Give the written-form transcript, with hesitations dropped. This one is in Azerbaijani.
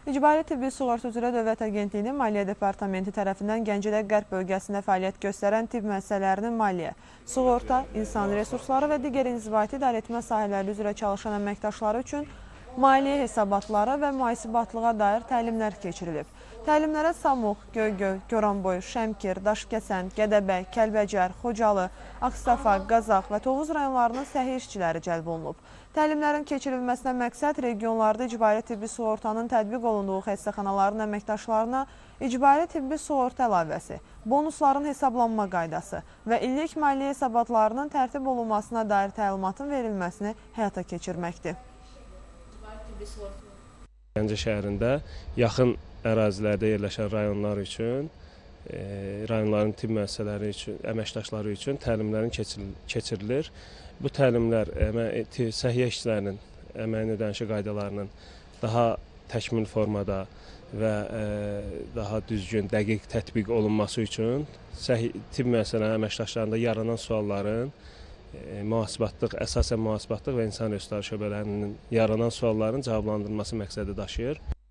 İcbari Tibbi Sığorta üzrə Dövlət Agentliyinin Maliyyə Departamenti tərəfindən Gəncədə Qərb bölgəsində fəaliyyət göstərən tibb müəssisələrinin maliyyə, sığorta, insan resursları və digər inzibati idarəetmə sahələri üzrə çalışan əməkdaşları üçün maliyyə hesabatları və mühasibatlığa dair təlimlər keçirilib. Təlimlərə Samux, Göygöl, Goranboy, Şəmkir, Daşkəsən, Gədəbəy, Kəlbəcər, Xocalı, Ağstafa, Qazax və Tovuz rayonlarının səhiyyə işçiləri cəlb olunub. Təlimlərin keçirilməsinə məqsəd regionlarda icbari tibbi sığortanın tətbiq olunduğu xəstəxanaların əməkdaşlarına icbari tibbi sığorta əlavəsi, bonusların hesablanma qaydası və illik maliyyə hesabatlarının tərtib olunmasına dair təlimatın verilməsini həyata keçirməkdir. Gəncə şəhərində yaxın ərazilərdə yerləşən rayonlar üçün, rayonların tibb müəssisələri üçün, əməkdaşları üçün təlimlərin keçirilir. Bu təlimlər səhiyyə işçilərinin əməyin ödənişi qaydalarının daha təkmil formada və daha düzgün, dəqiq tətbiq olunması üçün tibb müəssisələrinin əməkdaşlarında yaranan sualların mühasibatlıq, əsasən mühasibatlıq və insan resursları şöbələrinin yaranan sualların cavablandırılması məqsədi daşıyır.